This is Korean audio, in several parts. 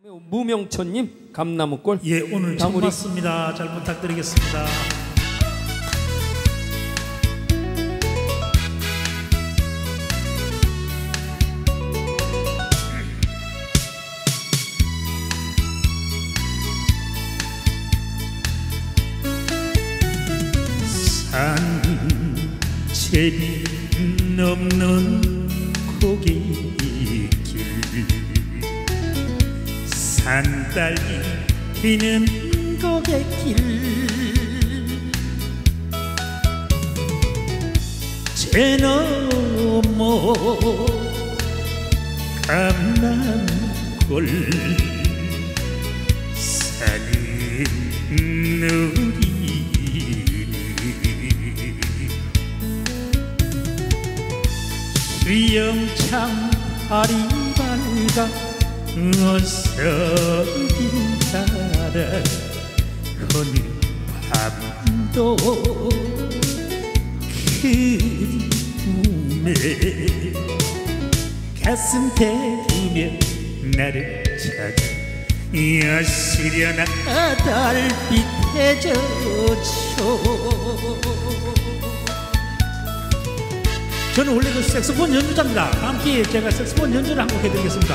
무명천님 감나무골. 예, 오늘 처음 왔습니다. 잘 부탁드리겠습니다. 산제비 넘는 고갯길, 산딸기 피는 고갯길, 제 너머 감나무골, 산은 누리니 휘영창 발이 밝아 어서긴 따라 어느 밤도 그리움에 가슴 태우며 나를 찾아 여시려나 달빛에 젖혀. 저는 원래 그 색소폰 연주자입니다. 다음 기회에 제가 색소폰 연주를 한 곡 해드리겠습니다.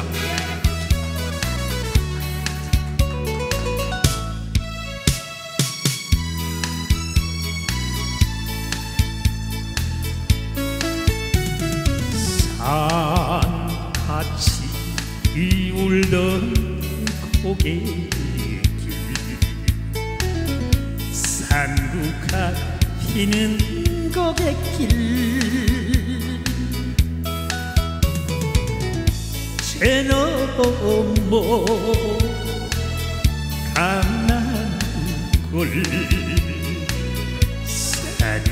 산같이 울던 고갯길, 산국화 피는 고갯길, 제 너머 감나무골, 산은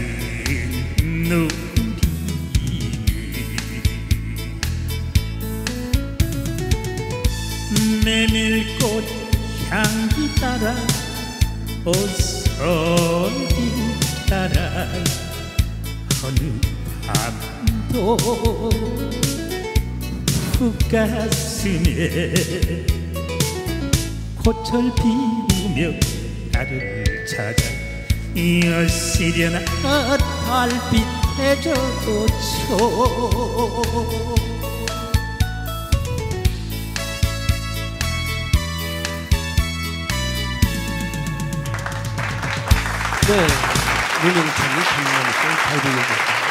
누리니 메밀꽃 향기 따라 옷솔길 따라 어느 밤도 훅가슴에 꽃을 피우며 나를 찾아 여시려나 달빛에 젖혀. 네, 무명천님 감나무골 잘 들려주셨습니다.